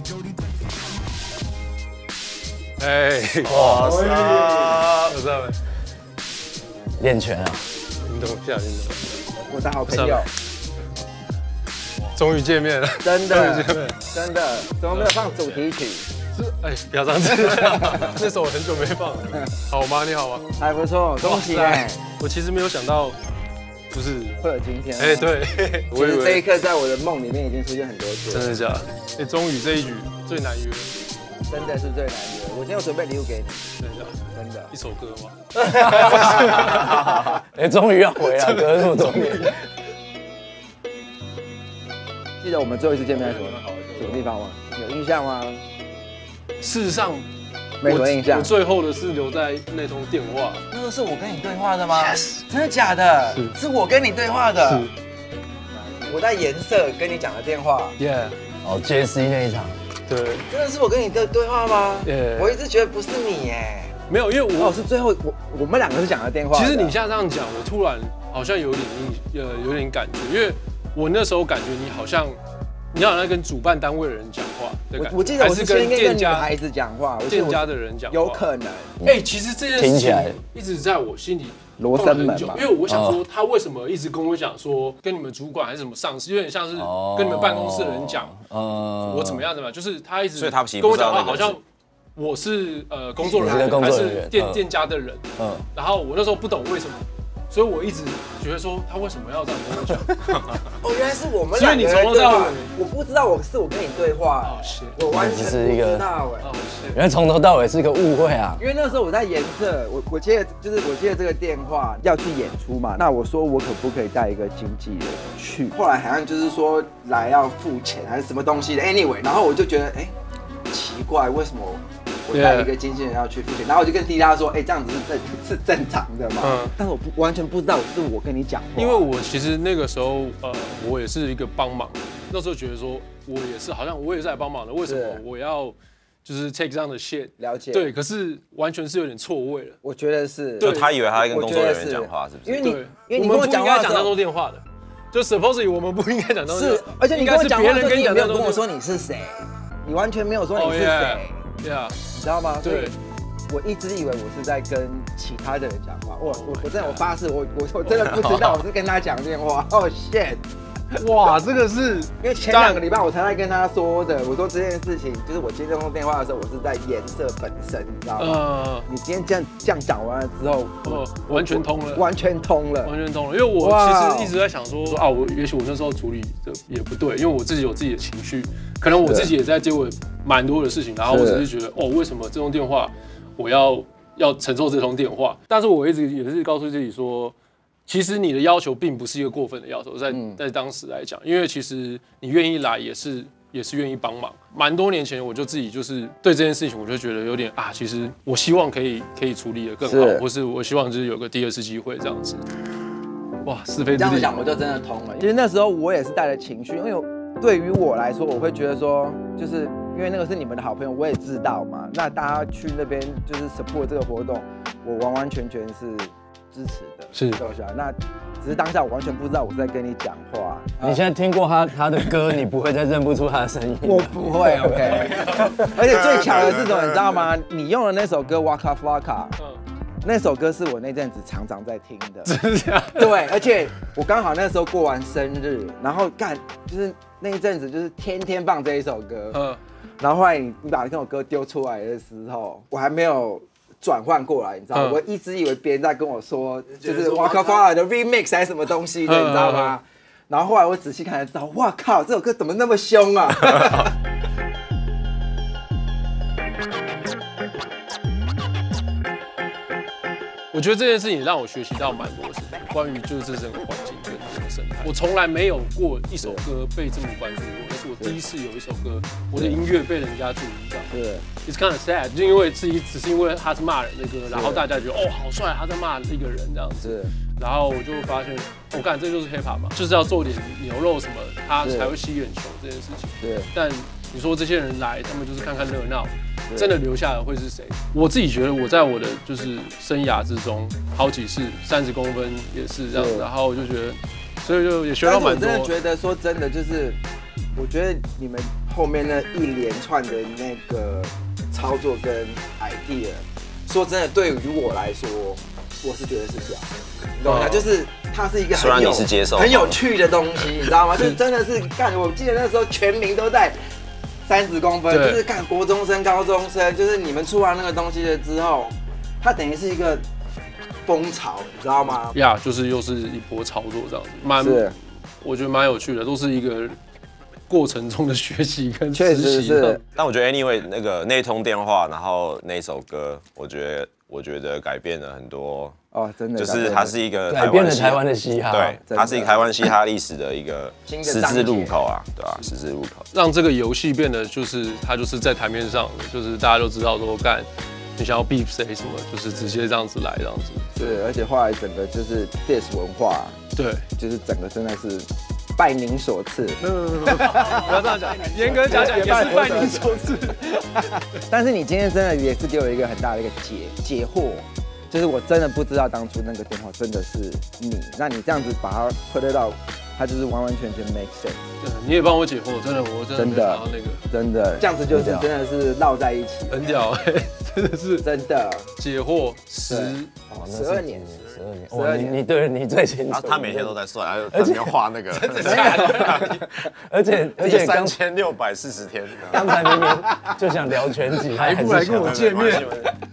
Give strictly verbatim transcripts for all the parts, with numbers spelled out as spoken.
哎，哇塞，我知道没？ 练拳啊！ 运动一下，运动。 我的好朋友， 终于见面了， 真的，真的，怎么没有放主题曲？ 是，哎，不要这样子，那首我很久没放了。好吗？你好吗？ 还不错，恭喜哎！ 我其实没有想到，就是会有今天。 哎，对， 其实这一刻在我的梦里面已经出现很多次。 真的假的？哎，终于这一局最难约。 真的是最难约。我今天有准备礼物给你。 真的， 真的。 一首歌吗？ 哎，终于要回来，隔那么多年。 记得我们最后一次见面在什么什么地方吗？有印象吗？ 事实上， 没什么印象。 我最后的是留在那通电话。 那个是我跟你对话的吗 ？Yes。 真的假的？ 是， 是我跟你对话的。 是。 我在颜色跟你讲的电话。 Yeah。 哦 ，J C 那一场。 对。 真的是我跟你的对话吗？ Yeah。 我一直觉得不是你耶。 没有，因为我、 哦、是最后我我们两个是讲的电话的。 其实你现在这样讲，我突然好像有点呃有点感觉，因为我那时候感觉你好像你好像跟主办单位的人讲话的感觉， 我我记得我是跟店家孩子讲话， 店家的人讲话， 有可能。 哎、欸，其实这件事情一直在我心里罗生门嘛， 因为我想说他为什么一直跟我讲说跟你们主管还是什么上司，有点像是跟你们办公室的人讲，呃，我怎么样的嘛，就是他一直跟我讲话好像。我是呃工作人员还是店店家的人，嗯，然后我那时候不懂为什么，所以我一直觉得说他为什么要这样跟我讲？ 哦，原来是我们两个人对话， 我不知道我是我跟你对话， 哦是， 我完全不知道哎， 哦是， 原来从头到尾是个误会啊。 因为那时候我在颜色，我我接就是我接这个电话要去演出嘛，那我说我可不可以带一个经纪人去？后来好像就是说来要付钱还是什么东西的 ，anyway， 然后我就觉得哎，奇怪，为什么？我带一个经纪人要去付钱，然后我就跟 D 他说：“哎、欸，这样子是正是正常的嘛？”嗯，但是我不完全不知道是我跟你讲话， 因为我其实那个时候呃，我也是一个帮忙，那时候觉得说我也是好像我也是来帮忙的，为什么我要就是 take 这样的线？ 了解， 对，可是完全是有点错位了。 我觉得是， 就他以为他在跟工作人员讲话，是不是？ 因为你因为你跟我讲话讲那通电话的，就 supposedly 我们不应该讲那通电话， 是，而且你跟我讲话的时候，你也没有跟我说你你是谁，你完全没有说你是谁。 对啊， 你知道吗？ 对， 我一直以为我是在跟其他的人讲话。我我我真的我发誓，我我我真的不知道我是跟他讲电话。哦 shit！ 哇，这个是因为前两个礼拜我才在跟他说的。我说这件事情，就是我接这通电话的时候，我是在颜色本身，你知道吗？呃，你今天这样这样讲完了之后， 哦，完全通了， 完全通了， 完全通了。因为我其实一直在想说啊，我也许我那时候处理的也不对，因为我自己有自己的情绪，可能我自己也在接吻蛮多的事情，然后我只是觉得哦，为什么这通电话我要要承受这通电话？但是我一直也是告诉自己说。其实你的要求并不是一个过分的要求，在在当时来讲，因为其实你愿意来也是也是愿意帮忙。蛮多年前我就自己就是对这件事情，我就觉得有点啊，其实我希望可以可以处理得更好，或是我希望就是有个第二次机会这样子。哇，是非之地。 这样讲我就真的通了。其实那时候我也是带着情绪，因为对于我来说，我会觉得说，就是因为那个是你们的好朋友，我也知道嘛。那大家去那边就是 support 这个活动，我完完全全是。支持的， 是， 那只是当下我完全不知道我在跟你讲话。 你现在听过他他的歌，你不会再认不出他的声音。 我不会 ，OK。而且最巧的是什么，你知道吗？你用的那首歌《Waka Flocka》，嗯，那首歌是我那阵子常常在听的。 真的？ 对，而且我刚好那时候过完生日，然后干就是那一阵子就是天天放这一首歌，嗯，然后后来你你把那首歌丢出来的时候，我还没有。转换过来，你知道吗？嗯、我一直以为别人在跟我说，就是 Waka Flocka 的 remix 还是什么东西的，你知道吗？然后后来我仔细看才知道，哇靠，这首歌怎么那么凶啊！ 我觉得这件事情让我学习到蛮多事情，关于就是这整个环境跟这个生态。我从来没有过一首歌被这么关注过，那是我第一次有一首歌，我的音乐被人家注意到。对 ，It's kind of sad， 就因为自己只是因为他是骂人的歌，然后大家觉得哦好帅，他在骂一个人这样子。然后我就发现，我、哦、干这就是 hip hop 嘛，就是要做点牛肉什么，他才会吸眼球这件事情。对，但你说这些人来，他们就是看看热闹。真的留下来会是谁？我自己觉得我在我的就是生涯之中，好几次三十公分也是这样，然后我就觉得，所以就也学到蛮多。 但是我真的觉得说真的，就是我觉得你们后面那一连串的那个操作跟 idea， 说真的，对于我来说，我是觉得是这样，你懂吗？就是它是一个很有很有趣的东西，你知道吗？就真的是干，我记得那时候全民都在三十公分，就是干国中生、高中生，就是你们出完那个东西了之后，它等于是一个风潮，你知道吗？ 呀， yeah, 就是又是一波操作这样子，蛮，我觉得蛮有趣的，都是一个过程中的学习跟实习。是， 但我觉得 anyway 那个那一通电话，然后那首歌，我觉得我觉得改变了很多。 哦，真的， 就是它是一个改变了台湾的嘻哈， 对，它是一个台湾嘻哈历史的一个十字路口啊，对吧？十字路口， 让这个游戏变得就是它就是在台面上的，就是大家都知道说干。你想要 beef 谁什么，就是直接这样子来，这样子。 是，而且后来整个就是 diss 文化， 对， 就是整个真的是拜您所赐。 不要这样讲，严格讲讲也是拜您所赐。 但是你今天真的也是给我一个很大的一个解解惑，就是我真的不知道当初那个电话真的是你，那你这样子把它 put it out， 它就是完完全全 make sense。 对，你也帮我解惑，真的，我真的没想到那个， 真的，这样子就是真的是绕在一起， 很屌哎。真的是真的解惑十十二年， 十二年，十二年，你对你最清楚。 他每天都在算，而且画那个， 而且而且三千六百四十天。 刚才明明就想聊拳击， 还不来跟我见面？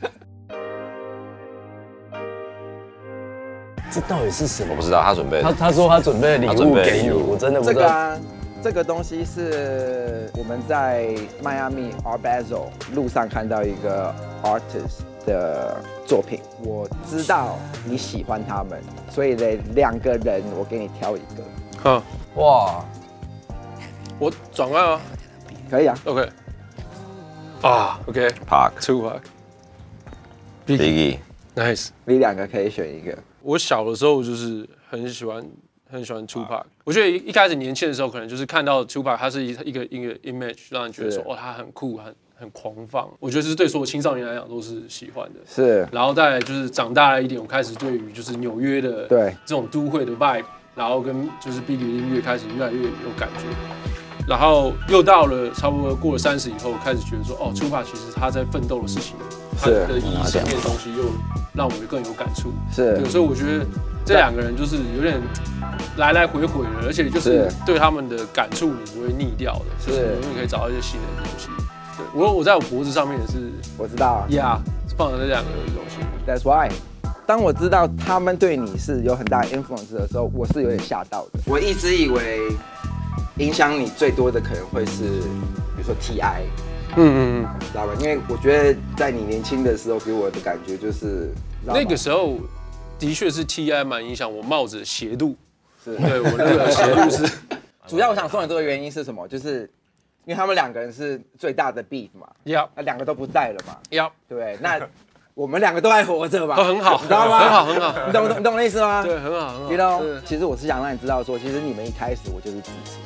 这到底是什么？ 我不知道，他准备。 他他说他准备礼物给你，我真的不知道。 这个东西是我们在迈阿密 Art Basel 路上看到一个 artist 的作品，我知道你喜欢他们，所以呢，两个人我给你挑一个。 好， 哇， 我转换啊， 可以啊 ，OK， 啊 ，OK，Park，Two Park，Biggie，Nice， 你两个可以选一个。 我小的时候就是很喜欢。很喜欢 Tupac， 我觉得一开始年轻的时候，可能就是看到 Tupac， 他是一一个一个 image， 让人觉得说，哦，他很酷，很很狂放。我觉得这是对所有青少年来讲都是喜欢的。 是。然后再来就是长大了一点，我开始对于就是纽约的对这种都会的 vibe， 然后跟就是 Biggie 的音乐开始越来越有感觉。然后又到了差不多过了三十以后，开始觉得说，哦 ，Tupac 其实他在奋斗的事情，他的意义层面的东西又让我更有感触。 是。 对，所以我觉得这两个人就是有点。来来回回的，而且就是对他们的感触你不会腻掉的，就是永远可以找到一些新的东西。对，我我在我脖子上面也是， 我知道呀， yeah, 放了这两个东西。 That's why， 当我知道他们对你是有很大 influence 的时候，我是有点吓到的。我一直以为影响你最多的可能会是，比如说 T I， 嗯嗯嗯，知道吧？因为我觉得在你年轻的时候给我的感觉就是， 那个时候的确是 T I 蛮影响我帽子的斜度。对，我那个斜度是， 主要我想送你这个原因是什么？就是因为他们两个人是最大的 beef 嘛， 要， 那两个都不在了嘛， 要， 对，那我们两个都还活着嘛， 都很好， 你知道吗？ 很好，很好， 你懂你懂你懂我的意思吗？ 对，很好，很好。 You know， 其实我是想让你知道说，其实你们一开始我就是支持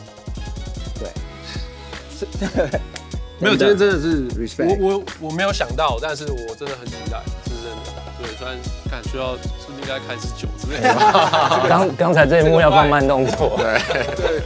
的，对， 没有，今天真的是 respect， 我我我没有想到，但是我真的很期待，是真的。对，虽然看需要是不是应该开始酒之类的。 刚刚才这一幕要放慢动作。 对对。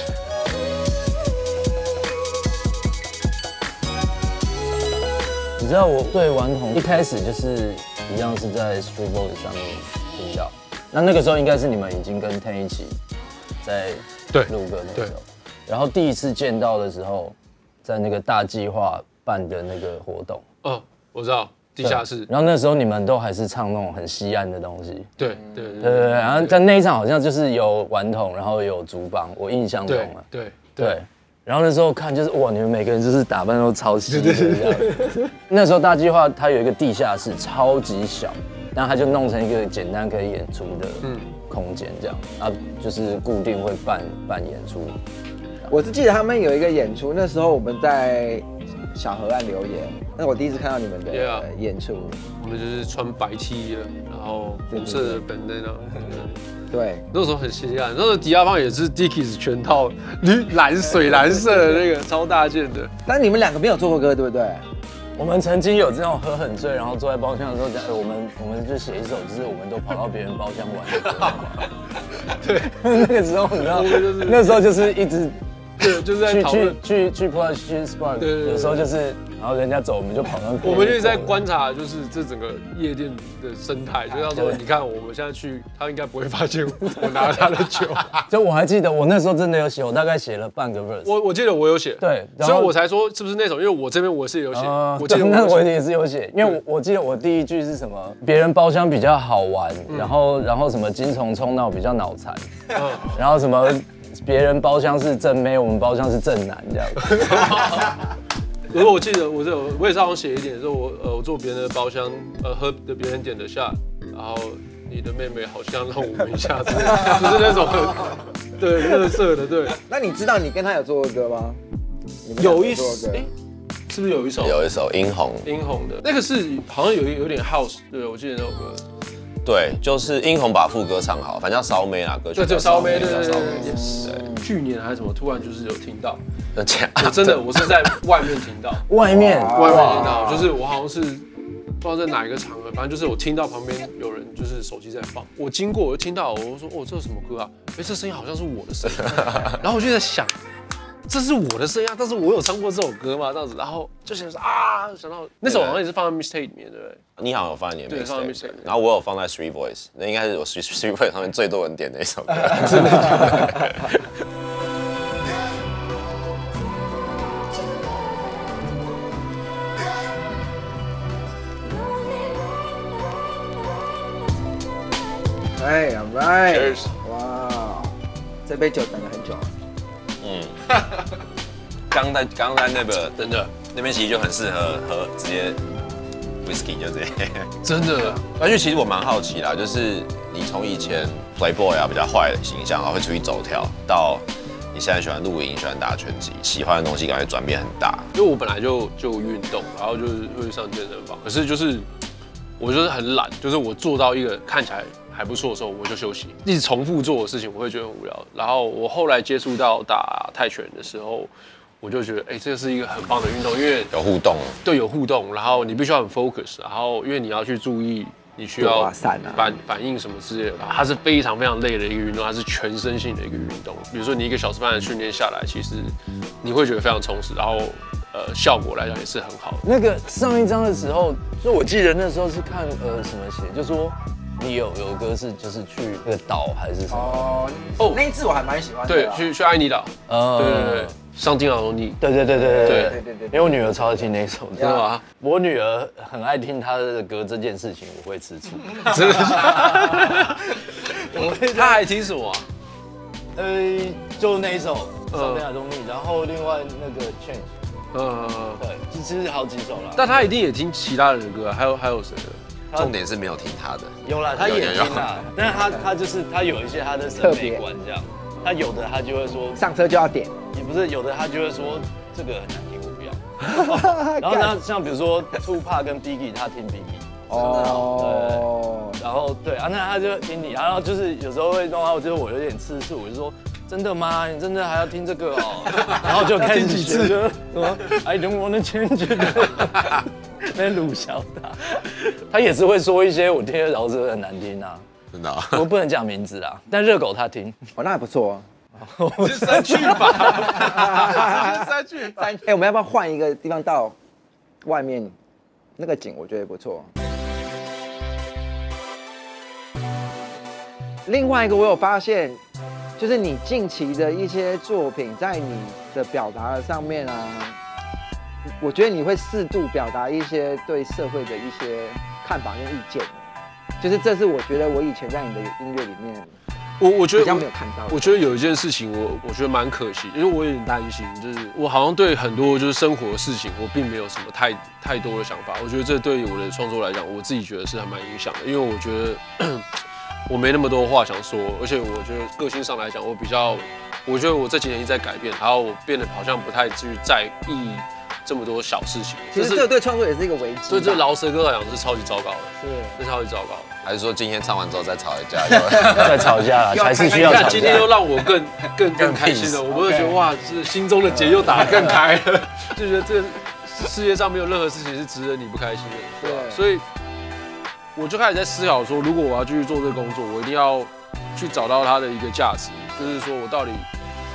你知道我对顽童一开始就是一样是在 Street Voice 上面听到，那那个时候应该是你们已经跟 Ten 一起在录歌那个时候，然后第一次见到的时候，在那个大计划办的那个活动。 哦，我知道。地下室， 然后那时候你们都还是唱那种很西岸的东西， 对对对对对，然后在那一场好像就是有顽童，然后有竹帮，我印象中啊， 对对，然后那时候看就是哇，你们每个人就是打扮都超西的这样。那时候大计划它有一个地下室，超级小，然后它就弄成一个简单可以演出的空间这样，啊，就是固定会办办演出。 我是记得他们有一个演出，那时候我们在小河岸留言，那我第一次看到你们的演出， yeah, 我们就是穿白 T 的，然后红色的本灯啊， 对， 那时候很西岸，那时候迪亚邦也是 Dickies 全套绿蓝水蓝色的那个超大件的， 但你们两个没有做过歌，对不对？ 我们曾经有这种喝很醉，然后坐在包厢的时候讲，我们我们就写一首，就是我们都跑到别人包厢玩。 对， 那个时候你知道，那时候就是一直。 对，就是在讨论去去去 Push Spark， 有时候就是，然后人家走，我们就跑上去。 我们就在观察，就是这整个夜店的生态，就像说，你看我们现在去，他应该不会发现我拿了他的酒。 就我还记得，我那时候真的有写，我大概写了半个 verse。 我我记得我有写， 对， 所以我才说是不是那种，因为我这边我是有写，我记得那我也是有写，因为我我记得我第一句是什么，别人包厢比较好玩，然后然后什么金虫冲闹比较脑残，然后什么。别人包厢是正妹，我们包厢是正男，这样子。 如果我记得我这我也是好像写一点，说我呃我坐别人的包厢，呃喝的别人点的下，然后你的妹妹好像让我们一下子，就是那种对乐色的对。 那你知道你跟他有做过歌吗？ 有一首，哎，是不是有一首？ 有一首殷红， 殷红的那个是好像有有点 house， 对我记得那首歌。 对，就是殷红把副歌唱好，反正叫烧妹啦，歌曲。 对，就烧妹，对对对。 对， 去年还是什么，突然就是有听到， 真假？ 真的，我是在外面听到， 外面外面听到，就是我好像是不知道在哪一个场合，反正就是我听到旁边有人就是手机在放，我经过我就听到，我说哦，这是什么歌啊？哎，这声音好像是我的声音，然后我就在想。这是我的声音啊，但是我有唱过这首歌吗？这样子，然后就想说啊，想到那首好像也是放在 Mixtape 里面，对不对？ 你好像有放在你的 Mixtape， 然后我有放在 Street Voice， 那应该是我 Street Voice 上面最多人点的一首歌。 真的。 哎 ，All right， 哇，这杯酒等了很久。 嗯，刚在刚在那个真的那边其实就很适合喝直接 whisky 就这样， 真的。 而且其实我蛮好奇啦，就是你从以前 playboy 啊比较坏的形象，然后会出去走跳，到你现在喜欢露营、喜欢打拳击，喜欢的东西感觉转变很大。 因为我本来就就运动，然后就是会上健身房，可是就是我就是很懒，就是我做到一个看起来还不错的时候，我就休息。一直重复做的事情，我会觉得很无聊。然后我后来接触到打泰拳的时候，我就觉得，哎、欸，这是一个很棒的运动，因为有互动， 对，有互动。然后你必须要很 focus， 然后因为你要去注意，你需要反反应什么之类的。它是非常非常累的一个运动，它是全身性的一个运动。比如说你一个小时半的训练下来，其实你会觉得非常充实，然后呃效果来讲也是很好的。 那个上一章的时候，就我记得那时候是看呃什么写，就说。你有有歌是就是去那个岛还是什么？哦哦，那一次我还蛮喜欢的。 对，去去爱尼岛。 呃， 对对对，上京老尼。 对对对对对对对对对。 因为我女儿超爱听那首， 真的吗？ 我女儿很爱听她的歌，这件事情我会吃醋。 真的？她还听什么？ 呃，就那一首《上天的东西》，然后另外那个 Change。嗯，对，其实好几首了。 但她一定也听其他人的歌，还有还有谁的？ 重点是没有听他的， 有啦，他也听啦，但是他他就是他有一些他的审美观这样，他有的他就会说上车就要点， 也不是有的他就会说这个很难听，我不要。然后呢，像比如说 Tupac 跟 Biggie， 他听 Biggie， 哦，对，然后对啊，那他就听你，然后就是有时候会弄到就是我有点吃醋，我就说真的吗？你真的还要听这个哦？然后就开始学什么 I don't wanna change it。那鲁小他，他也是会说一些我听得饶舌很难听啊， 真的、啊， 我不能讲名字啊，但热狗他听， 哦，那还不错哦，是删去吧，删去吧， 哎、欸，我们要不要换一个地方到外面那个景？我觉得也不错。另外一个我有发现，就是你近期的一些作品，在你的表达上面啊。我觉得你会适度表达一些对社会的一些看法跟意见，就是这是我觉得我以前在你的音乐里面， 我我觉得比较没有看到。 我觉得有一件事情我我觉得蛮可惜，因为我有点担心，就是我好像对很多就是生活的事情，我并没有什么太太多的想法。我觉得这对于我的创作来讲，我自己觉得是还蛮影响的，因为我觉得我没那么多话想说，而且我觉得个性上来讲，我比较，我觉得我这几年一直在改变，然后我变得好像不太去在意。这么多小事情， 其实这对创作也是一个危机。 对这饶舌歌来讲是超级糟糕的， 是， 是超级糟糕的。 还是说今天唱完之后再吵一架， 再吵架了，还是需要吵架。 今天又让我更更更开心了，我们会觉得哇，是心中的结又打得更开了，就觉得这世界上没有任何事情是值得你不开心的，对吧？所以我就开始在思考说，如果我要继续做这个工作，我一定要去找到它的一个价值，就是说我到底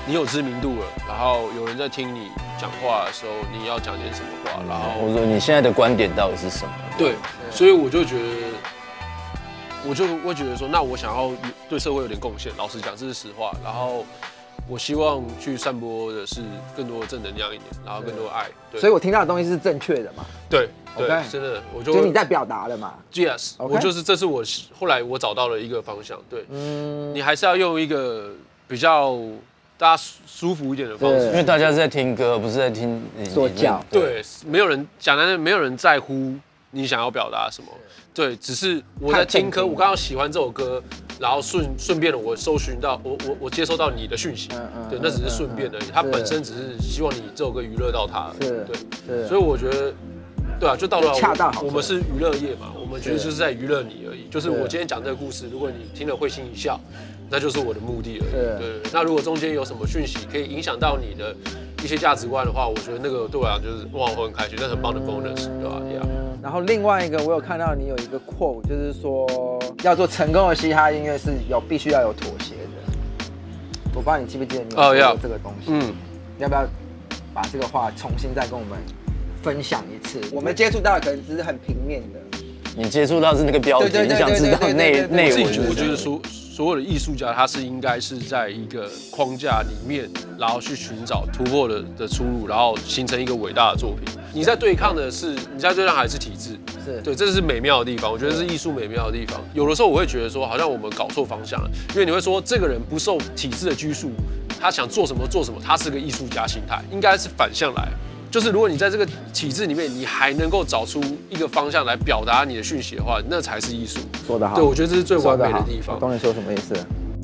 你有知名度了，然后有人在听你讲话的时候，你要讲点什么话，然后我说你现在的观点到底是什么？ 对，所以我就觉得，我就会觉得说，那我想要对社会有点贡献，老实讲这是实话，然后。我希望去散播的是更多的正能量一点，然后更多的爱。对， 所以我听到的东西是正确的嘛？ 对，对，真的，我就就你在表达了嘛 ？Yes， 我就是这是我后来我找到了一个方向。对，嗯，你还是要用一个比较大家舒服一点的方式， 因为大家是在听歌，不是在听说教。 对，没有人讲难听，没有人在乎你想要表达什么。对，只是我在听歌，我刚刚喜欢这首歌。然后顺顺便的，我搜寻到我我我接收到你的讯息，嗯嗯、对，那只是顺便而已。他本身只是希望你这首歌娱乐到他，对，所以我觉得，对啊，就到了恰到好。 我们是娱乐业嘛，我们其实就是在娱乐你而已。就是我今天讲这个故事，如果你听了会心一笑，那就是我的目的而已。对，那如果中间有什么讯息可以影响到你的一些价值观的话，我觉得那个对我来讲就是哇，我很开心，那很棒的 bonus， 对吧 ？Yeah。 然后另外一个，我有看到你有一个 quote， 就是说要做成功的嘻哈音乐是有必须要有妥协的。我不知道你记不记得你有说过这个东西？嗯，要不要把这个话重新再跟我们分享一次？我们接触到的可能只是很平面的。 你接触到是那个标题，你想知道内内文。 我觉得说所有的艺术家，他是应该是在一个框架里面，然后去寻找突破的的出路，然后形成一个伟大的作品。你在对抗的是，你在对抗还是体制？是对，这是美妙的地方。我觉得是艺术美妙的地方。有的时候我会觉得说，好像我们搞错方向了，因为你会说这个人不受体制的拘束，他想做什么做什么，他是个艺术家心态，应该是反向来。就是如果你在这个体制里面，你还能够找出一个方向来表达你的讯息的话，那才是艺术。 说得好， 对，我觉得这是最完美的地方。 我懂你说什么意思。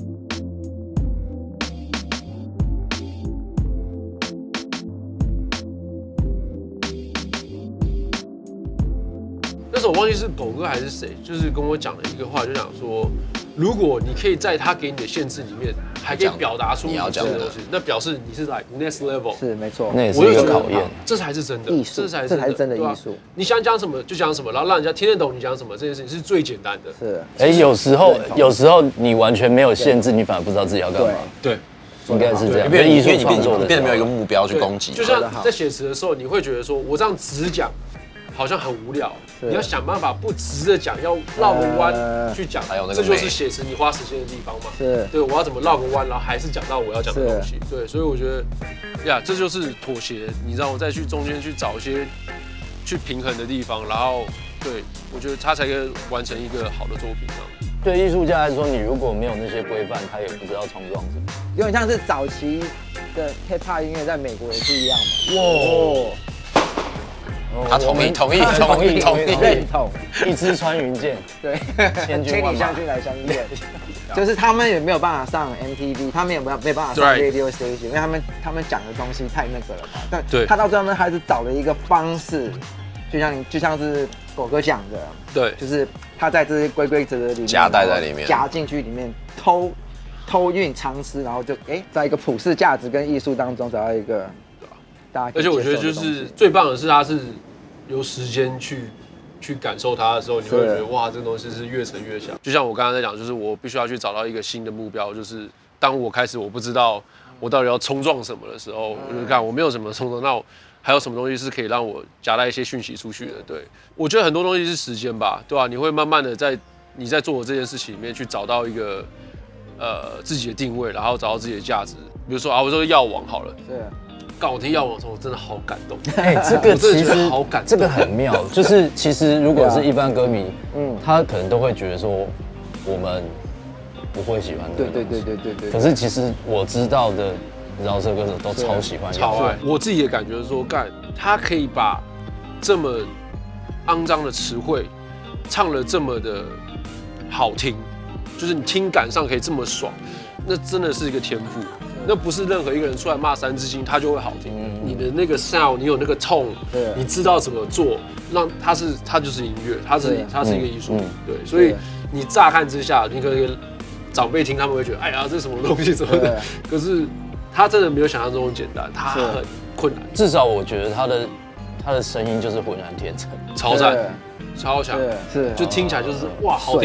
那时候我忘记是狗哥还是谁，就是跟我讲了一个话，就讲说，如果你可以在他给你的限制里面，还可以表达出你要讲的东西，那表示你是 like next level。 是没错， 那也是一个考验， 这才是真的艺术，这才是真的艺术。 你想讲什么就讲什么，然后让人家听得懂你讲什么，这件事情是最简单的。 是， 哎，有时候有时候你完全没有限制，你反而不知道自己要干嘛。 对， 应该是这样。 因为艺术创作变得没有一个目标去攻击。 就像在写词的时候，你会觉得说我这样直讲。好像很无聊，你要想办法不直着讲，要绕个弯去讲，这就是写词你花时间的地方嘛。 是， 对，我要怎么绕个弯，然后还是讲到我要讲的东西。对，所以我觉得，呀，这就是妥协。你让我再去中间去找一些去平衡的地方，然后，对我觉得他才可以完成一个好的作品。 对艺术家来说，你如果没有那些规范，他也不知道冲撞什么。 有点像是早期的 hip hop 音乐在美国也是一样嘛。 哇。 他同意，同意，同意，同意， 认同。 一支穿云箭， 对， 千军万马， 相信来相见。就是他们也没有办法上 M T V， 他们也没有没办法上 radio station， 因为他们他们讲的东西太那个了嘛。但他到最后面还是找了一个方式，就像你就像是狗哥讲的， 对， 就是他在这些规规则则里面夹带在里面， 夹进去里面偷偷运藏私，然后就哎，在一个普世价值跟艺术当中找到一个。 而且我觉得就是最棒的是，它是由时间去去感受它的时候，你会觉得哇，这个东西是越沉越香。就像我刚刚在讲，就是我必须要去找到一个新的目标，就是当我开始我不知道我到底要冲撞什么的时候，我就看我没有什么冲撞，那我还有什么东西是可以让我夹带一些讯息出去的？对，我觉得很多东西是时间吧，对吧、啊？你会慢慢的在你在做的这件事情里面去找到一个呃自己的定位，然后找到自己的价值。比如说啊，我说药王好了， 对。 刚我听药王的时候，我真的好感动。 哎，这个其实好感动， 这个很妙。就是其实如果是一般歌迷，嗯，他可能都会觉得说我们不会喜欢这个。 对对对对对对。 可是其实我知道的饶舌歌手都超喜欢， 超爱。我自己的感觉是说，干他可以把这么肮脏的词汇唱了这么的好听，就是你听感上可以这么爽，那真的是一个天赋。那不是任何一个人出来骂三字经，他就会好听。嗯、你的那个 sound， 你有那个 tone， 你知道怎么做，让它是它就是音乐，它是它是一个艺术。嗯、对，所以你乍看之下，你可能长辈听他们会觉得，哎呀，这什么东西什么的。可是他真的没有想象中的简单，他很困难。 至少我觉得他的他的声音就是浑然天成， 超赞，超强， 是， 就听起来就是哇，好听。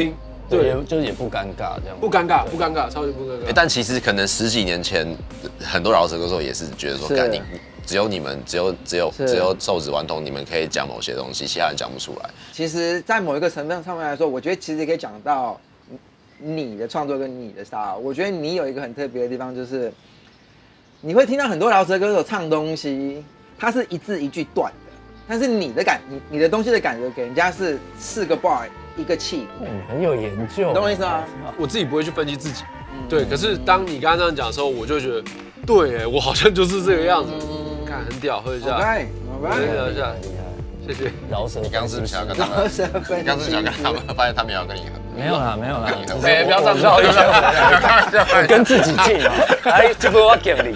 对，就是也不尴尬这样。 不尴尬，不尴尬，超级不尴尬。 但其实可能十几年前，很多饶舌歌手也是觉得说，干你只有你们，只有只有只有瘦子顽童，你们可以讲某些东西，其他人讲不出来。 其实，在某一个层面上面来说，我觉得其实可以讲到你的创作跟你的 style。我觉得你有一个很特别的地方，就是你会听到很多饶舌歌手唱东西，它是一字一句断的，但是你的感，你你的东西的感觉给人家是四个 bar 一个气鼓， 嗯，很有研究， 懂我意思吗？ 我自己不会去分析自己，对。可是当你刚刚这样讲的时候，我就觉得，对，哎，我好像就是这个样子，看很屌，喝一下，喝一下，谢谢。 饶舌， 你刚刚是不是想要跟他们？你刚刚是想跟他们，发现他们也要跟你喝？ 没有啦，没有啦， 哎，不要这样， 我跟自己进啊！哎，这个我给你。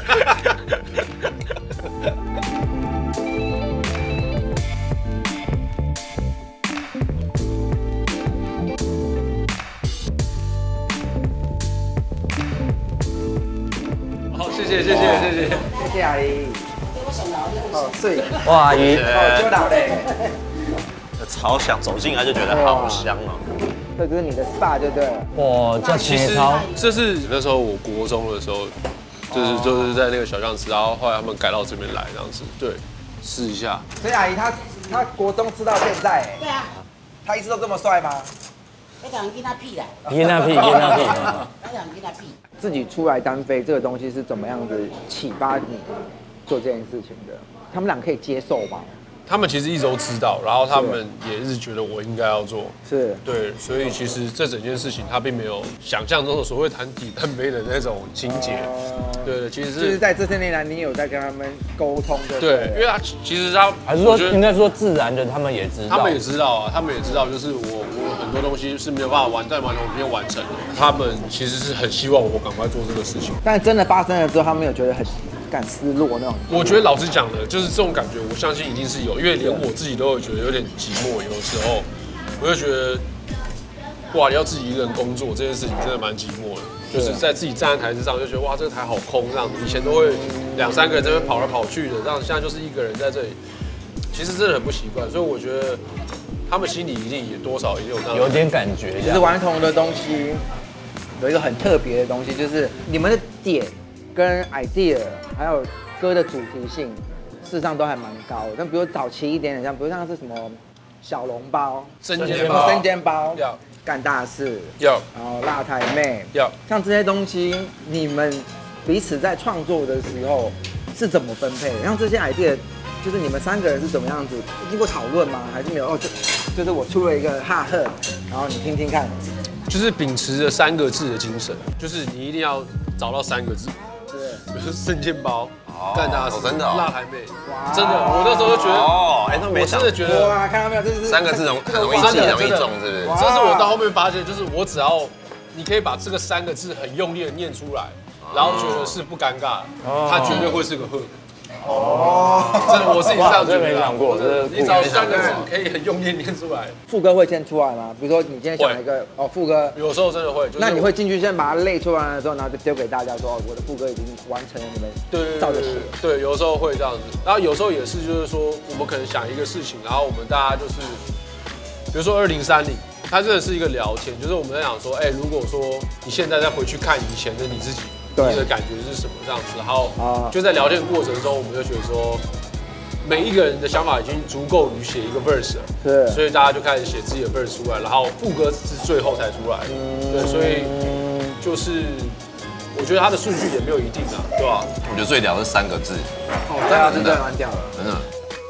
好，谢谢，谢谢，谢谢， 谢谢阿姨。哦，是。 哇，阿姨， 哦，就老嘞。 超香，走进来就觉得好香哦。 这就是你的 S P A 就对了。 哇，这其实这是那时候我国中的时候，就是就是在那个小巷吃，然后后来他们改到这边来这样子，对，试一下。 所以阿姨她她国中吃到现在， 对啊， 她一直都这么帅吗？ 那讲跟他屁啦， 跟他屁，跟他屁。 那讲跟他屁。 自己出来单飞这个东西是怎么样子启发你做这件事情的？他们俩可以接受吗？ 他们其实一直都知道，然后他们也一直觉得我应该要做， 是对，所以其实这整件事情他并没有想象中的所谓团体单飞的那种情节，对对，其实是就是在这些年来，你有在跟他们沟通的， 对，因为他其实他还是说应该说自然的，他们也知道， 他们也知道啊，他们也知道，就是我我很多东西是没有办法完在完成里面完成的，他们其实是很希望我赶快做这个事情， 但真的发生了之后，他们有觉得很感失落那种。 我觉得老实讲的，就是这种感觉，我相信一定是有，因为连我自己都会觉得有点寂寞，有的时候我就觉得，哇，你要自己一个人工作这件事情真的蛮寂寞的，就是在自己站在台子上就觉得哇，这个台好空这样子，以前都会两三个人在那边跑来跑去的，这样现在就是一个人在这里，其实真的很不习惯，所以我觉得他们心里一定也多少也有这样有点感觉。 其实顽童的东西有一个很特别的东西，就是你们的点跟 idea 还有歌的主题性，事实上都还蛮高的。但比如早期一点点，像比如像是什么小笼包、 生煎包、 生煎包、 要干大事、 要， 然后辣台妹， 要像这些东西，你们彼此在创作的时候是怎么分配？像这些 idea， 就是你们三个人是怎么样子经过讨论吗？还是没有？哦，就就是我出了一个哈赫，然后你听听看。 就是秉持着三个字的精神，就是你一定要找到三个字。 对， 比如说生煎包、干大事、 真的辣台妹，真的，我那时候就觉得， 哦，哎，那没我真的觉得， 哇，看到没有，这是三个字容很容易记，容易中，是不是？ 这是我到后面发现，就是我只要你可以把这个三个字很用力的念出来，然后觉得是不尴尬，它绝对会是个 hook。哦，真的，我自己这样觉得。 没想过， 你找三个字可以很用力念出来。 副歌会先出来吗？比如说你今天想一个哦副歌， 有时候真的会。 那你会进去先把它累出来的时候，然后就丢给大家说，我的副歌已经完成了，你们对照着写。 对，有时候会这样子，然后有时候也是就是说，我们可能想一个事情，然后我们大家就是，比如说二零三零，它真的是一个聊天，就是我们在讲说，哎，如果说你现在再回去看以前的你自己。你的感觉是什么这样子？然后就在聊天过程中，我们就觉得说，每一个人的想法已经足够于写一个 verse 了， 对， 所以大家就开始写自己的 verse 出来，然后副歌是最后才出来，对，所以就是我觉得它的顺序也没有一定啊，对吧？ 我觉得最屌是三个字， 哦，这个真的蛮屌的， 真的。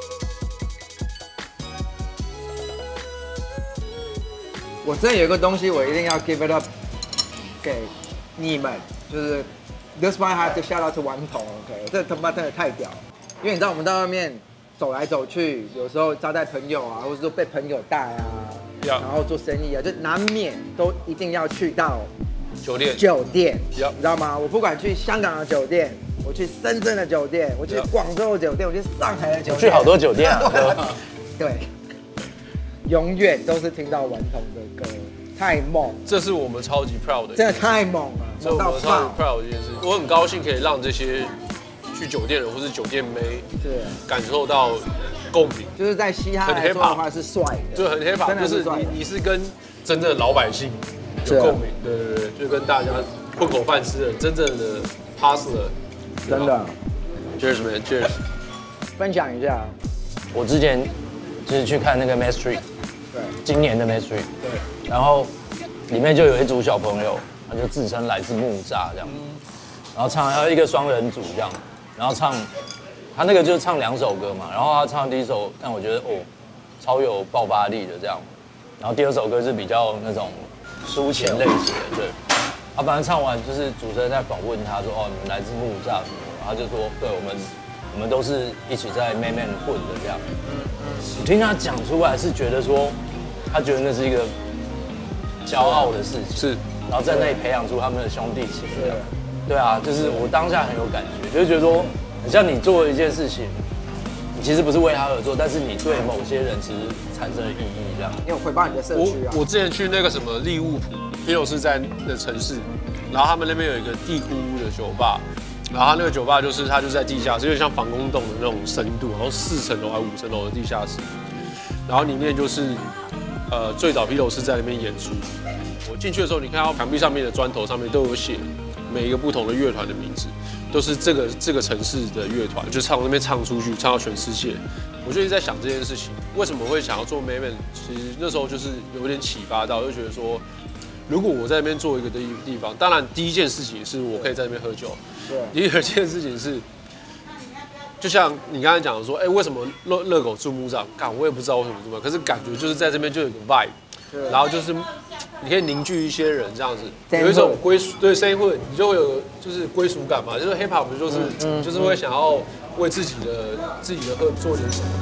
我真的有一个东西，我一定要 give it up 给你们。就是 ，this one have to shout out to 顽童 ，OK， 这他妈真的太屌了。因为你知道我们在外面走来走去，有时候招待朋友啊，或者说被朋友带啊， yeah. 然后做生意啊，就难免都一定要去到酒店。 酒店， yeah. 你知道吗？我不管去香港的酒店，我去深圳的酒店，我去广州的酒店，我去上海的酒店， 去好多酒店啊。 对，永远都是听到顽童的歌。太猛， 这是我们超级 proud 的， 真的太猛了， 这是我们超级 proud 的一件事。我很高兴可以让这些去酒店人或是酒店妹是感受到共鸣， 就是在嘻哈来说的话是帅的， 就很 hip hop，就是你你是跟真正的老百姓有共鸣，对对对，就跟大家混口饭吃的真正的 hustler， 真的。 Cheers man, cheers。 分享一下， 我之前就是去看那个 Mastery， 对， 今年的 Mastery， 对， 然后里面就有一组小朋友，他就自称来自木栅这样，然后唱要一个双人组这样，然后唱他那个就是唱两首歌嘛，然后他唱第一首，但我觉得哦超有爆发力的这样，然后第二首歌是比较那种抒情类型的，对。他本来唱完就是主持人在访问他说哦你们来自木栅什么的，他就说对我们我们都是一起在 Man Man 混的这样。我听他讲出来是觉得说他觉得那是一个骄傲的事情， 是， 然后在那里培养出他们的兄弟情这样。对啊，就是我当下很有感觉，就是觉得说很像你做了一件事情，你其实不是为他而做，但是你对某些人其实产生了意义这样。 你有回报你的社区啊？ 我我之前去那个什么利物浦，皮尤是在的城市，然后他们那边有一个地库屋的酒吧，然后他那个酒吧就是它就在地下室，有点像防空洞的那种深度，然后四层楼还五层楼的地下室，然后里面就是呃最早皮尤是在那边演出。我进去的时候，你看到墙壁上面的砖头上面都有写每一个不同的乐团的名字，都是这个这个城市的乐团，就唱那边唱出去，唱到全世界。我就一直在想这件事情，为什么会想要做 Man Man？ 其实那时候就是有点启发到，就觉得说，如果我在那边做一个地地方，当然第一件事情是我可以在那边喝酒，对。第二件事情是，就像你刚才讲的说，哎、欸，为什么热热狗住木栅？干，我也不知道为什么住木栅，可是感觉就是在这边就有个 vibe， 然后就是你可以凝聚一些人这样子，有一种归属，对 ，same hood， 你就会有就是归属感嘛，就是 hip hop 不就是、嗯嗯、就是会想要为自己的自己的 hood 做点什么。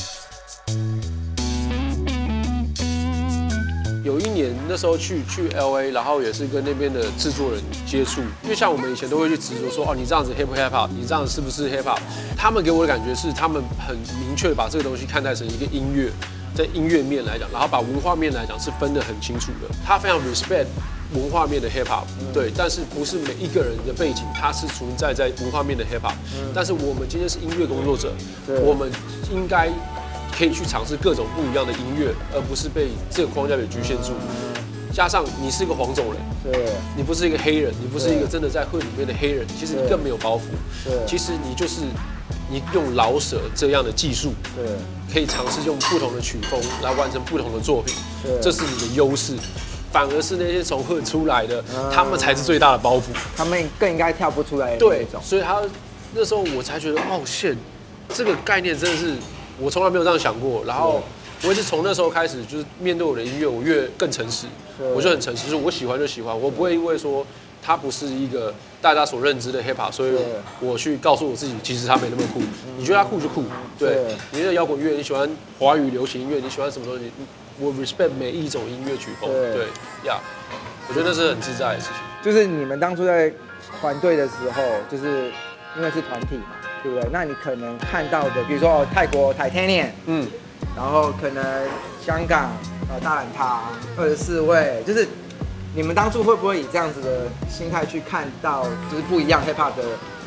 有一年那时候去去 L A， 然后也是跟那边的制作人接触，因为像我们以前都会去执着说，哦，你这样子 hip hip hop， 你这样是不是 hip hop？ 他们给我的感觉是，他们很明确把这个东西看待成一个音乐，在音乐面来讲，然后把文化面来讲是分得很清楚的。他非常 respect 文化面的 hip hop， 对，但是不是每一个人的背景他是存在在文化面的 hip hop， 但是我们今天是音乐工作者，我们应该可以去尝试各种不一样的音乐，而不是被这个框架给局限住。加上你是一个黄种人，对，你不是一个黑人，你不是一个真的在会里面的黑人，其实你更没有包袱。对，其实你就是你用老舍这样的技术，对，可以尝试用不同的曲风来完成不同的作品，对，这是你的优势。反而是那些从会出来的，嗯、他们才是最大的包袱， 他们更应该跳不出来的对，所以他那时候我才觉得，哦，shit，这个概念真的是我从来没有这样想过。然后我也是从那时候开始，就是面对我的音乐，我越更诚实，我就很诚实，就是我喜欢就喜欢，我不会因为说它不是一个大家所认知的 hip hop， 所以我去告诉我自己，其实它没那么酷。你觉得它酷就酷，对，你的摇滚乐，你喜欢华语流行音乐，你喜欢什么东西？我 respect 每一种音乐曲风，对呀， yeah, 我觉得那是很自在的事情。 就是你们当初在团队的时候，就是因为是团体嘛，对不对？那你可能看到的，比如说泰国 Titanium， 嗯，然后可能香港呃大懒趴二十四位，就是你们当初会不会以这样子的心态去看到，就是不一样 hip hop 的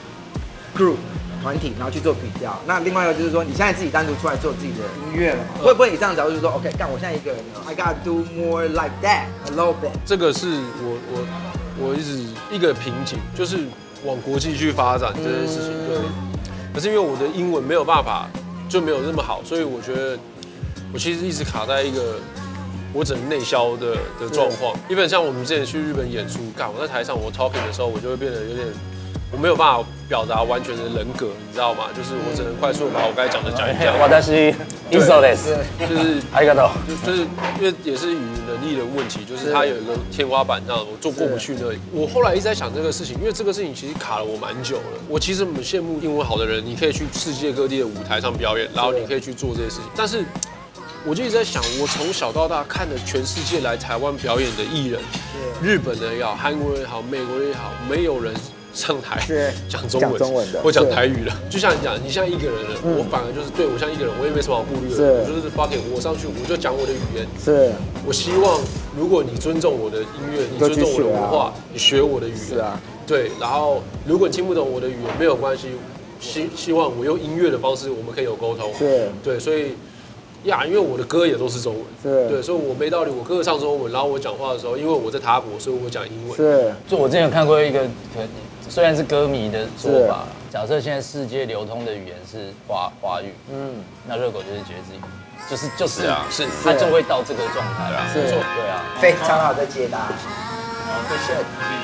group？团体，然后去做比较。那另外一个就是说，你现在自己单独出来做自己的音乐了嘛？会不会以这样角度就是说 ，OK， 干我现在一个人 ，I gotta do more like that a little bit。 这个是我我我一直一个瓶颈，就是往国际去发展这件事情。对。可是因为我的英文没有办法，就没有那么好，所以我觉得我其实一直卡在一个我只能内销的的状况。因为像我们之前去日本演出，干我在台上我 talking 的时候，我就会变得有点。我没有办法表达完全的人格，你知道吗？就是我只能快速把我刚才讲的讲一讲。 我的是 Isoles， 就是ありがとう。 就是因为也是语言能力的问题，就是它有一个天花板，这样我做过不去那里。我后来一直在想这个事情，因为这个事情其实卡了我蛮久了。我其实很羡慕英文好的人，你可以去世界各地的舞台上表演，然后你可以去做这些事情。但是我就一直在想，我从小到大看的全世界来台湾表演的艺人，日本人也好，韩国人也好，美国人也好，没有人上台讲中文，中文的或讲台语的，就像你讲，你像一个人了，嗯、我反而就是对我像一个人，我也没什么好顾虑的，我就是 fuck it， 我上去我就讲我的语言。是，我希望如果你尊重我的音乐，你尊重我的文化，你学我的语言，是啊，对。然后如果你听不懂我的语言，没有关系，希希望我用音乐的方式，我们可以有沟通。是，对，所以呀，因为我的歌也都是中文， 是， 对，所以我没道理，我歌唱中文，然后我讲话的时候，因为我在塔博，所以我讲英文。 是， 就我之前有看过一个，虽然是歌迷的说法，假设现在世界流通的语言是华华语，嗯，那热狗就是爵士语，就是就是啊， 是，他就会到这个状态啊， 是， 对啊， 非常好的解答，好，谢谢。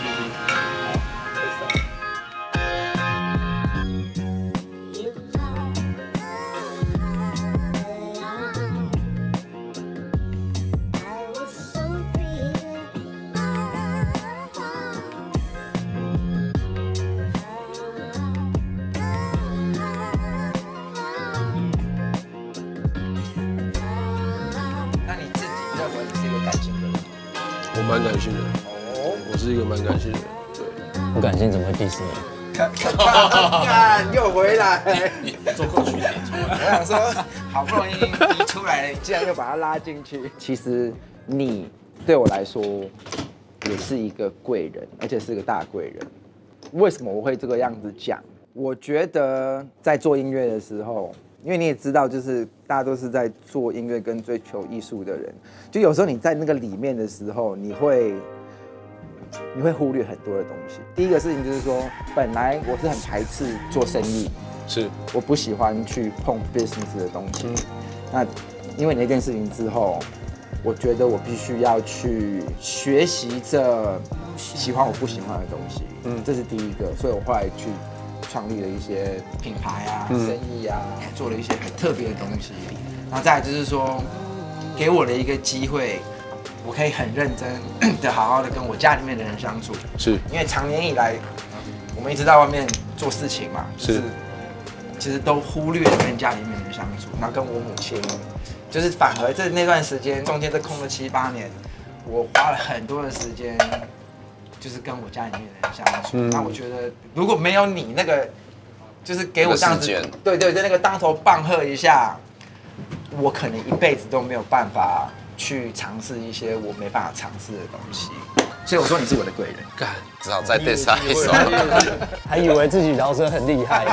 我蛮感性的，哦，我是一个蛮感性的人，对。 不感性怎么会 diss 你？ 看又回来， 做过去点出来。 我想说，好不容易逼出来了，你竟然又把他拉进去。其实你对我来说也是一个贵人，而且是个大贵人。为什么我会这个样子讲？我觉得在做音乐的时候，因为你也知道，就是大家都是在做音乐跟追求艺术的人，就有时候你在那个里面的时候，你会你会忽略很多的东西。第一个事情就是说，本来我是很排斥做生意， 是我不喜欢去碰 business 的东西。嗯、那因为那件事情之后，我觉得我必须要去学习着喜欢我不喜欢的东西。嗯，这是第一个，所以我后来去创立了一些品牌啊、嗯、生意啊，做了一些很特别的东西。然后再来就是说，给我的一个机会，我可以很认真的好好的跟我家里面的人相处。 是， 因为长年以来，我们一直在外面做事情嘛，就是、其实都忽略了跟家里面的人相处。然后跟我母亲，就是反而在那段时间中间这空了七八年，我花了很多的时间。就是跟我家里面的人相处，嗯、那我觉得如果没有你那个，就是给我这样子，对对对，那个当头棒喝一下，我可能一辈子都没有办法去尝试一些我没办法尝试的东西。所以我说你是我的贵人， 干， 只好再 diss 他一首， 还以为自己饶舌很厉害，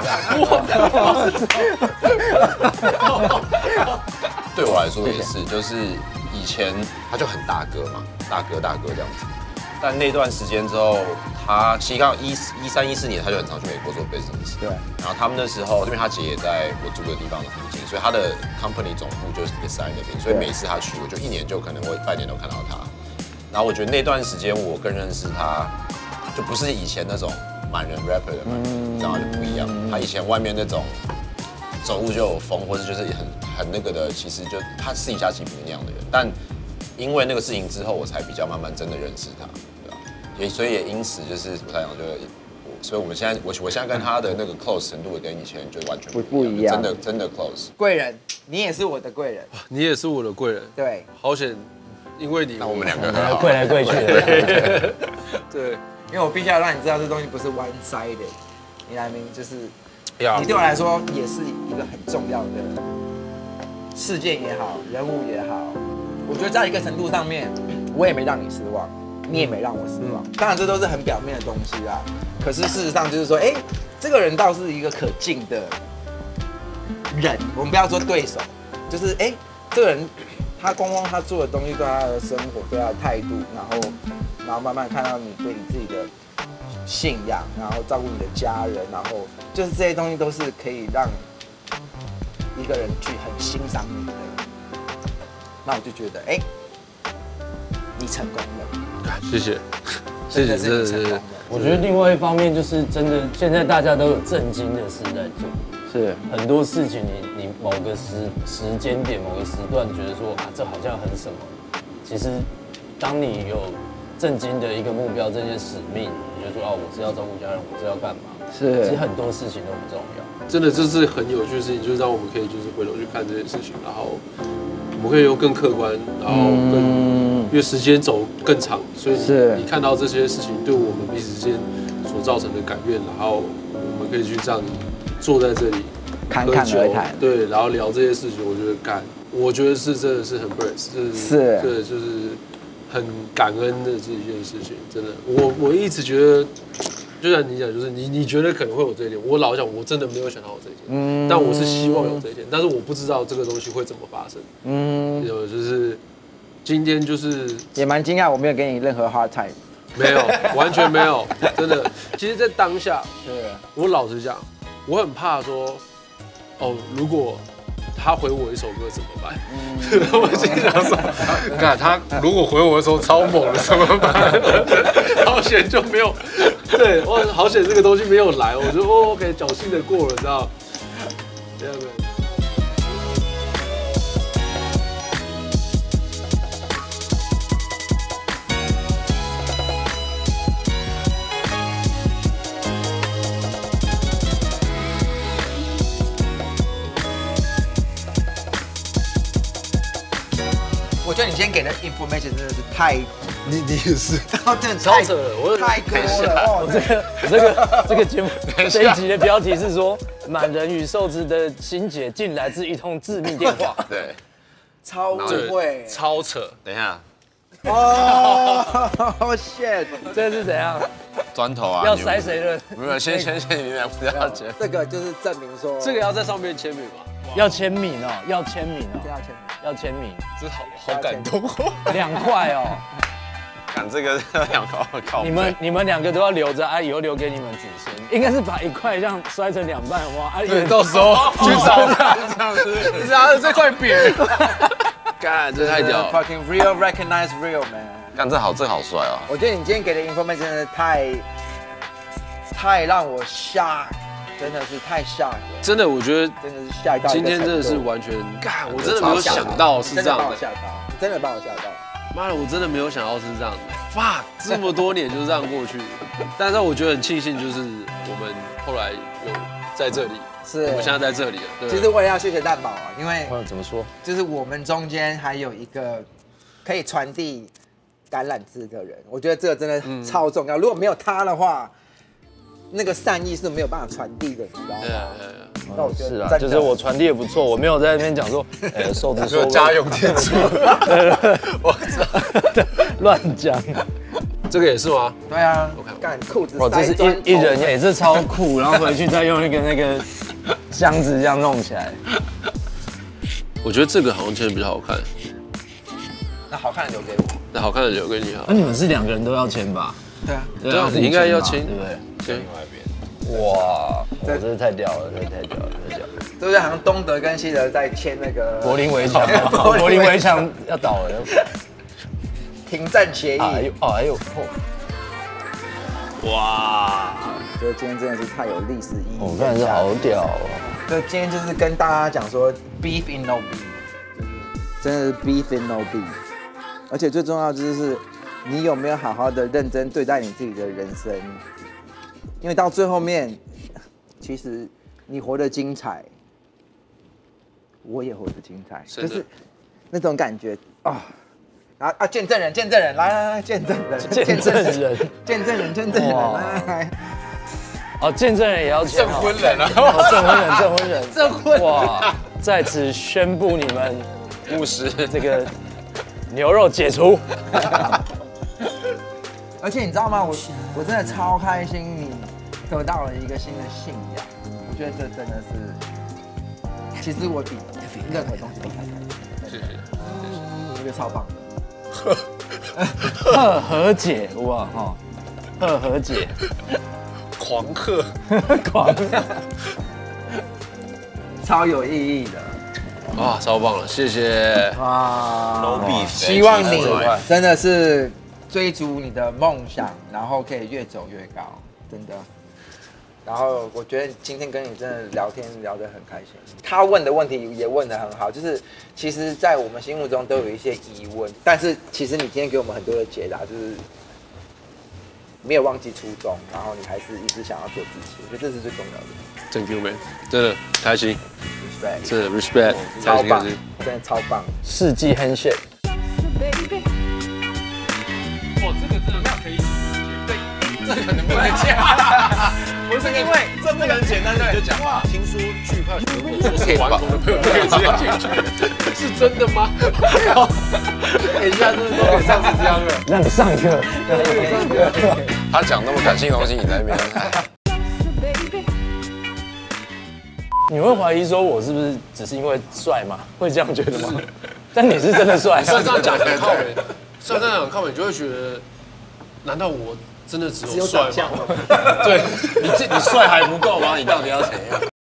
对我来说也是，就是以前他就很大哥嘛，大哥大哥这样子。但那段时间之后，他其实刚一一三一四年他就很常去美国做 business。对。然后他们那时候，因为他姐也在我住的地方的附近，所以他的 company 总部就是也是在那边，所以每次他去，我就一年就可能会半年都看到他。然后我觉得那段时间我更认识他，就不是以前那种满人 rapper 的嘛，然后就不一样。他以前外面那种走路就有风，或者就是很很那个的，其实就他私底下其实不是那样的人，但。因为那个事情之后，我才比较慢慢真的认识他，对吧？也所以也因此就是我才讲，就所以我们现在我我现在跟他的那个 close 程度跟以前就完全不不一样，真的真的 close。 贵人，你也是我的贵人， 你也是我的贵人， 对， 好险，因为你， 那我们两个很好， 跪来跪去的， 对， 因为我必须要让你知道这东西不是 one sided， 你来明就是， 你对我来说也是一个很重要的事件也好，人物也好。我觉得在一个程度上面，我也没让你失望，你也没让我失望。当然，这都是很表面的东西啦。可是事实上就是说，哎、欸，这个人倒是一个可敬的人。我们不要说对手，就是哎、欸，这个人他光光他做的东西，对他的生活，对他的态度，然后然后慢慢看到你对你自己的信仰，然后照顾你的家人，然后就是这些东西都是可以让一个人去很欣赏你的。那我就觉得，哎、欸，你成功了， 谢谢，谢谢，真的是。 我觉得另外一方面就是真的，现在大家都有正经的事在做，是很多事情你你某个时时间点、某个时段觉得说啊，这好像很什么，其实当你有正经的一个目标、这件使命，你就说啊，我是要照顾家人，我是要干嘛？是，其实很多事情都不重要。 真的，这是很有趣的事情，就是让我们可以就是回头去看这件事情，然后。我们可以用更客观，然后更，因为时间走更长，所以你看到这些事情对我们彼此之间所造成的改变，然后我们可以去这样坐在这里侃侃而谈， 对，然后聊这些事情，我觉得干，我觉得是真的是很 bless， 是，对，就是很感恩的这件事情，真的，我我一直觉得就像你讲，就是你你觉得可能会有这一天，我老讲，我真的没有想到有这一天，嗯，但我是希望有这一天，但是我不知道这个东西会怎么发生，嗯，有就是今天就是也蛮惊讶，我没有给你任何 hard time， 没有，完全没有，真的。其实，在当下，对，我老实讲，我很怕说，哦，如果他回我一首歌怎么办？嗯，我心想说，看他如果回我一首超猛的怎么办？好险就没有，对，我好险这个东西没有来，我就哦 OK 侥幸的过了，知道？没有没有。 我觉得你今天给的 information 真的是太， 你你也是， 真的超扯了，我太多了哦。 这个这个这个节目这一集的标题是说，满人与瘦子的心结竟来自一通致命电话。 对， 超会， 超扯。 等一下， 哦 ，shit， 这是怎样？ 砖头啊？ 要塞谁的？ 没有，先先先，你们俩不要签。 这个就是证明说， 这个要在上面签名吗？ 要签名哦，要签名哦， 要签名， 要签名， 这好好感动哦， 两块哦。 赶这个两块靠。 你们你们两个都要留着啊，以后留给你们子孙。应该是把一块这样摔成两半，哇！啊， 到时候去找他这样子，你拿着这块饼，干，这太屌了 ！Fucking real recognize real man。 干这好，这好帅哦！ 我觉得你今天给的 information 真的太太让我 shock。真的是太吓人， 真的，我觉得真的是吓到。 今天真的是完全，干，我真的没有想到是这样的， 吓到，真的把我吓到。 妈的，我真的没有想到是这样的 ，fuck， 这么多年就这样过去。但是我觉得很庆幸，就是我们后来有在这里，是我们现在在这里了。 其实我也要谢谢蛋宝啊，因为怎么说， 就是我们中间还有一个可以传递橄榄枝的人，我觉得这个真的超重要。如果没有他的话，那个善意是没有办法传递的，你知道吗？ 那我是啊，就是我传递的不错，我没有在那边讲说，哎，瘦子说家用电池， 我操，乱讲。 这个也是吗？ 对啊，干裤子塞这是一一人，哎，这超酷，然后回去再用一个那个箱子这样弄起来。 我觉得这个好像签的比较好看。 那好看的留给我， 那好看的留给你好。 那你们是两个人都要签吧？ 对啊， 对啊，你应该要签， 对不对？ 对。 哇，这真是太屌了，这太屌了，太屌了！ 对不对？好像东德跟西德在签那个柏林围墙，柏林围墙要倒了， 停战协议。 哎呦，哎呦， 哇！觉得今天真的是太有历史意义。 哦，真的是好屌哦！ 就今天就是跟大家讲说 ，beef in no beef， 真的是 beef in no beef， 而且最重要就是。你有没有好好的认真对待你自己的人生？因为到最后面，其实你活得精彩，我也活得精彩，就是那种感觉啊！啊啊！见证人，见证人，来来来，见证人， 见证人， 见证人，见证人，来来。 哦，见证人也要证婚人啊！ 证婚人，证婚人， 证婚哇！在此宣布你们牧师这个牛肉解除。 而且你知道吗？我我真的超开心，你得到了一个新的信仰。我觉得这真的是，其实我比任何东西都还开心。谢谢，我觉得超棒的。 贺和解，哇哈，贺和解， 狂贺， 狂， 超有意义的。 哇，超棒了，谢谢。 哇 ，No beef， 希望你真的是。追逐你的梦想，然后可以越走越高，真的。然后我觉得今天跟你真的聊天聊得很开心。他问的问题也问得很好，就是其实，在我们心目中都有一些疑问，但是其实你今天给我们很多的解答，就是没有忘记初衷，然后你还是一直想要做自己，我觉得这是最重要的。 Thank you man， 真的开心 ，respect， 真的 respect， 超棒，真的超棒， 世纪 handshake。 哇，这个真的可以，对， 这可能不能讲， 不是因为这不能简单的就讲。哇， 听说惧怕全部说是顽童的朋友就可以直接进去，是真的吗？等一下，这都可以上次这样了， 让你上课， 他他讲那么感性的东西，你在那边， 你会怀疑说我是不是只是因为帅吗？会这样觉得吗？但你是真的帅， 虽然这样讲很靠北，虽然这样讲靠北，你就会觉得，难道我真的只有帅吗？对，你这你帅还不够吗？你到底要怎样？